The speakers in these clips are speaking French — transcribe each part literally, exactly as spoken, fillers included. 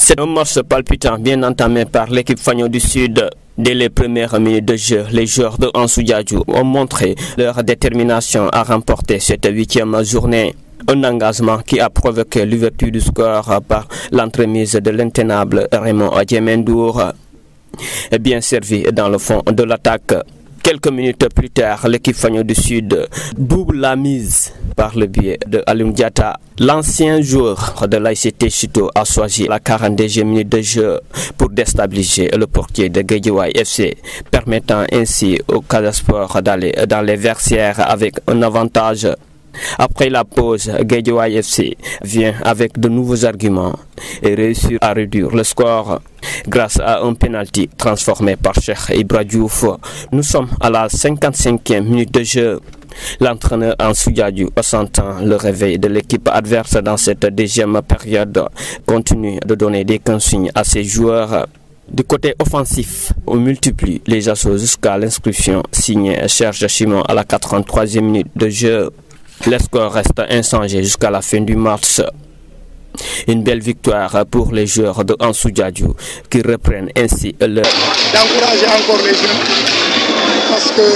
C'est un match palpitant bien entamé par l'équipe Fagnon du Sud. Dès les premières minutes de jeu, les joueurs de Ansou Diadhiou ont montré leur détermination à remporter cette huitième journée. Un engagement qui a provoqué l'ouverture du score par l'entremise de l'intenable Raymond Djemendour. Bien servi dans le fond de l'attaque. Quelques minutes plus tard, l'équipe Fagnon du Sud double la mise par le biais de Alioune Diatta. L'ancien joueur de l'A S C Chito a choisi la quarante-deuxième minute de jeu pour déstabiliser le portier de Guédiawaye F C, permettant ainsi au Casa Sport d'aller dans les vestiaires avec un avantage. Après la pause, Guédiawaye F C vient avec de nouveaux arguments et réussit à réduire le score grâce à un penalty transformé par Cheikh Ibra Diouf. Nous sommes à la cinquante-cinquième minute de jeu. L'entraîneur Ansou Diadhiou, sentant le réveil de l'équipe adverse dans cette deuxième période, continue de donner des consignes à ses joueurs. Du côté offensif, on multiplie les assauts jusqu'à l'inscription signée Serge Chimon à la quatre-vingt-troisième minute de jeu. Le score reste inchangé jusqu'à la fin du match. Une belle victoire pour les joueurs de Ansou Diadhiou qui reprennent ainsi leur... D'encourager encore les jeunes parce que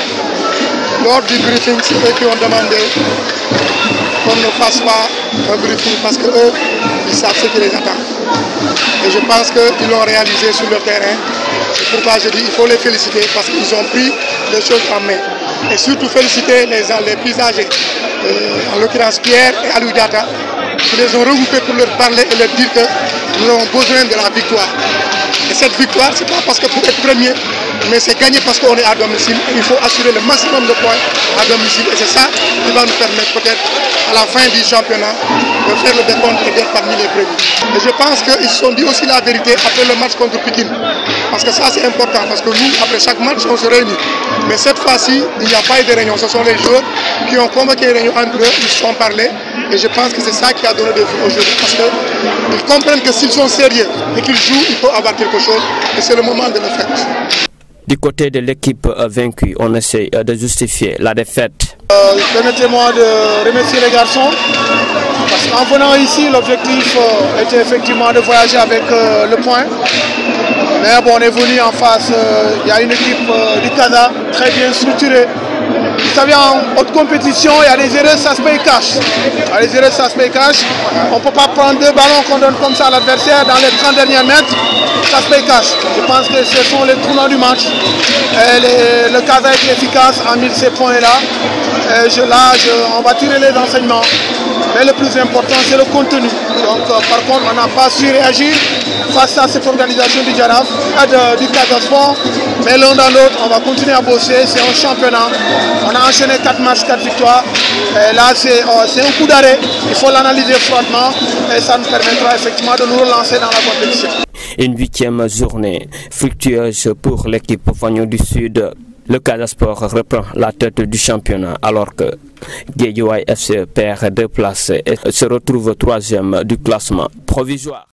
lors du briefing, c'est eux qui ont demandé qu'on ne fasse pas un briefing parce qu'eux, ils savent ce qui les attend. Et je pense qu'ils l'ont réalisé sur le terrain. C'est pourquoi je dis qu'il faut les féliciter parce qu'ils ont pris les choses en main. Et surtout féliciter les, les plus âgés, euh, en l'occurrence Pierre et Alioune Diatta, qui les ont regroupés pour leur parler et leur dire que nous avons besoin de la victoire. Et cette victoire, ce n'est pas parce que pour être premier, mais c'est gagné parce qu'on est à domicile. Il faut assurer le maximum de points à domicile. Et c'est ça qui va nous permettre peut-être à la fin du championnat de faire le décompte et d'être parmi les premiers. Et je pense qu'ils se sont dit aussi la vérité après le match contre Pikine. Parce que ça c'est important, parce que nous, après chaque match, on se réunit. Mais cette fois-ci, il n'y a pas eu de réunion. Ce sont les joueurs qui ont convoqué une réunion entre eux, ils se sont parlé. Et je pense que c'est ça qui a donné des fruits aujourd'hui. Parce qu'ils comprennent que s'ils sont sérieux et qu'ils jouent, il faut avoir quelque chose. Et c'est le moment de le faire. Du côté de l'équipe vaincue, on essaie de justifier la défaite. Euh, Permettez-moi de remercier les garçons. Parce qu'en venant ici, l'objectif euh, était effectivement de voyager avec euh, le point. Mais bon, on est venu en face, il euh, y a une équipe euh, du Casa très bien structurée. Vous savez, en haute compétition, il y a des erreurs, ça se paye cash. Il y a des erreurs, ça se paye cash. On ne peut pas prendre deux ballons qu'on donne comme ça à l'adversaire dans les trente derniers mètres. Ça se paye cash. Je pense que ce sont les tournants du match. Et les, le Casa est efficace, a mis ces points-là. Je, là, je, on va tirer les enseignements. Mais le plus important, c'est le contenu. Donc, euh, par contre, on n'a pas su réagir face à cette organisation du Jaraaf, euh, du Casa Sport. Mais l'un dans l'autre, on va continuer à bosser. C'est un championnat. On a enchaîné quatre matchs, quatre victoires. Et là, c'est euh, un coup d'arrêt. Il faut l'analyser froidement. Et ça nous permettra effectivement de nous relancer dans la compétition. Une huitième journée fructueuse pour l'équipe Fagnon du Sud. Le Casa Sport reprend la tête du championnat alors que Guédiawaye F C perd deux places et se retrouve troisième du classement provisoire.